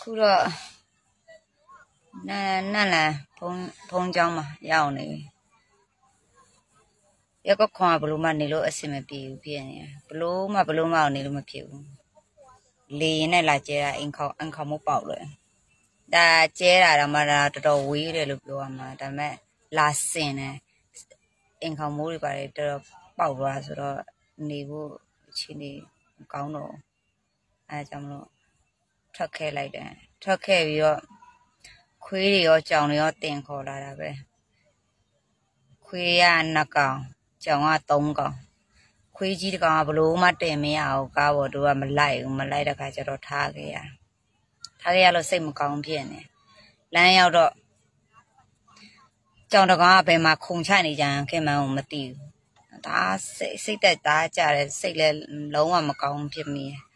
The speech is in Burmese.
ခုတော့နတ်လန်ဖုံးကျောင်းမှာရောက်နေပြီရက်ကွက်ခွန်ကဘလို့မှနေလို့အဆင်မပြေဘူးဖြစ်နေဘလို့မှနေလို့မဖြစ်ဘူးလေရင်နဲ့လာကျဲတာအင်ခေါင်မပေါက်လို့ဒါကျဲတာတော့မှဒါတော်တော်ဝေးတယ်လို့ပြောရမှာဒါပေမဲ့လာစင်တယ်အင်ခေါင်မိုးတွေပါတယ်တော်တော်ပေါက်သွားဆိုတော့နေဖို့အခြေအနေမကောင်းတော့အဲကြောင့်မလို့ထွက်ခဲ့လိုက်တယ်ထွက်ခဲ့ပြီးတော့ခွေးတွေရောကြောင်တွေရောတင်ခေါ်လာတာပဲခွေးက2ကောင်ကြောင်က3ကောင်ခွေးကြီးတစ်ကောင်ကဘလို့မှတင်မရအောင်ကားပေါ်တို့ကမလိုက်တဲ့ခါကျတော့ထားခဲ့ရလို့စိတ်မကောင်းဖြစ်နေလမ်းရောက်တော့ကြောင်တကောင်ကဘယ်မှာခုန်ချနေကြခင်မှန်းကိုမသိဘူးဒါစိတ်သက်သားကြတယ်စိတ်လည်းလုံးဝမကောင်းဖြစ်မိတယ်